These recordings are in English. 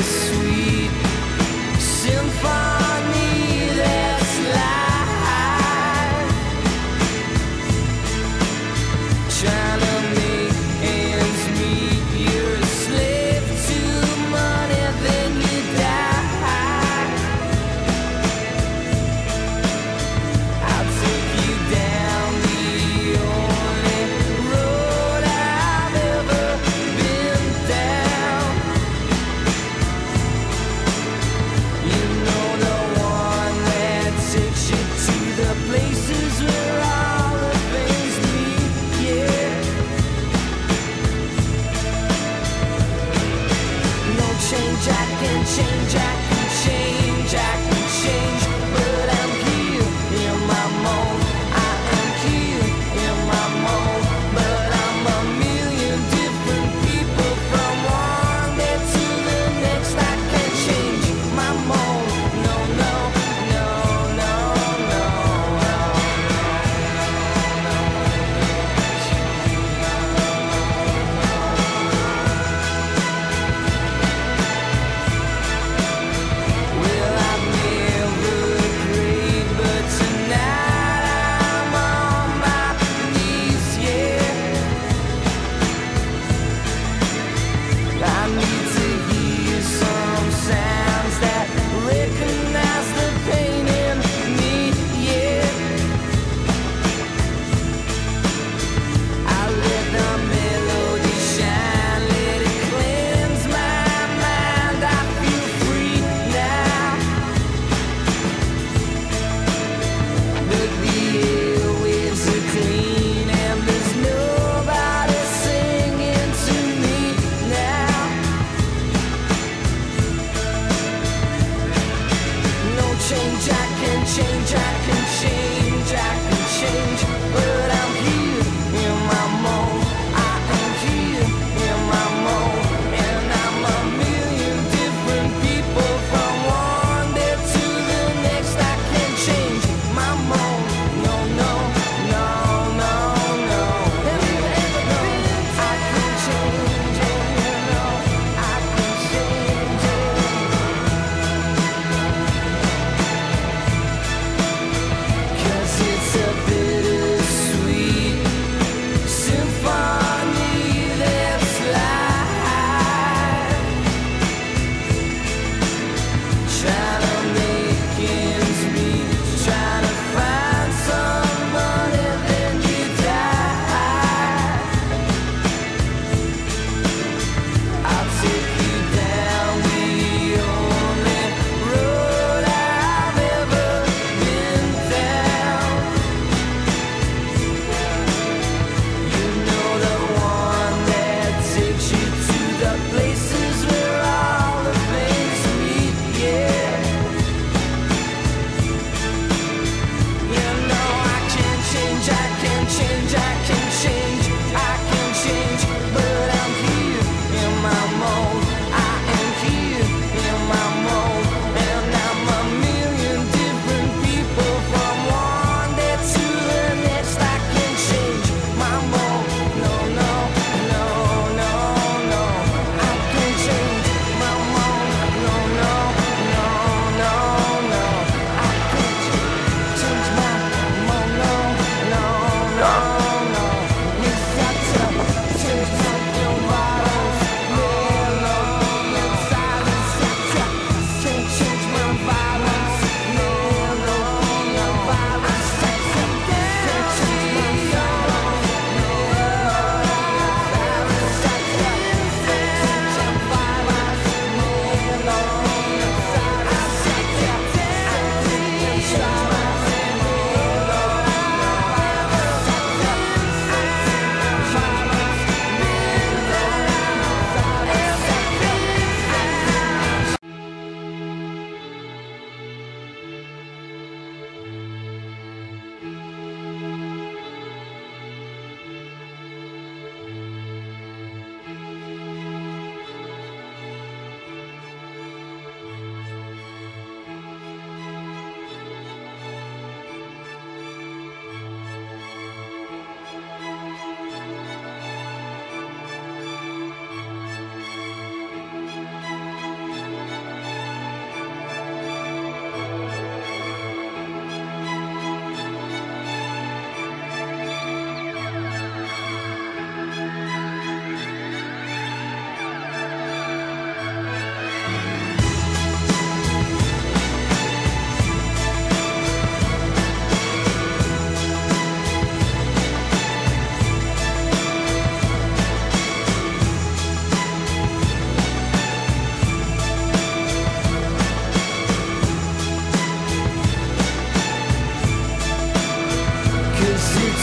sweet symphony that's life. Trying to make ends meet, you're a slave to money, then you die. I'll take you down the only road I've ever been down.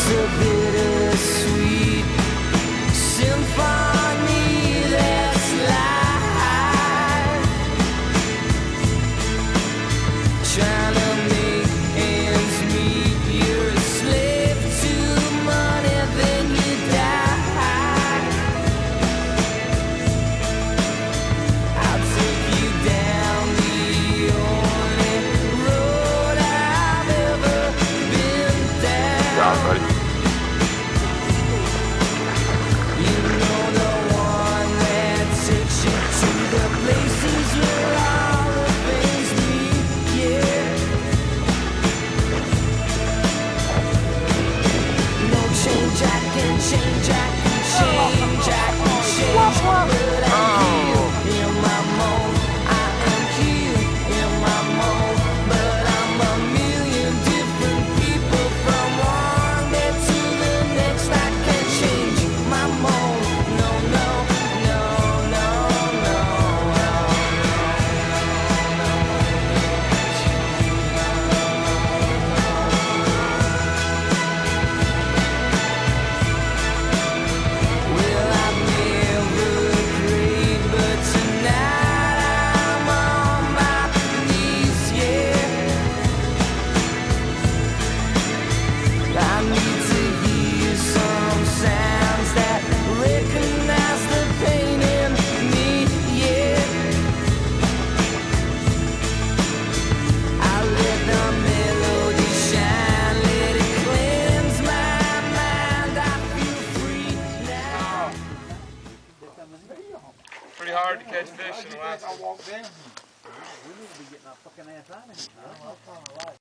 It's a bittersweet symphony that's life, trying to make ends meet. You're a slave to money, then you die. I'll take you down the only road I've ever been down. God, buddy. You know the one that takes you to the places where all the things meet, yeah. No change, I can change, I can change, I can change. But I'm here in my mold, I am here in my mold. But I'm a million different people from one day to the next. I can't change my mold, no, no, no, no, no, no. Well, I've never prayed, but tonight I'm on my knees, yeah. I need to hear some sounds that recognize the pain in me, yeah. I let the melody shine, let it cleanse my mind. I feel free now. Pretty hard to catch fish in Alaska. I walked down here. We need to be getting our fucking ass out of here.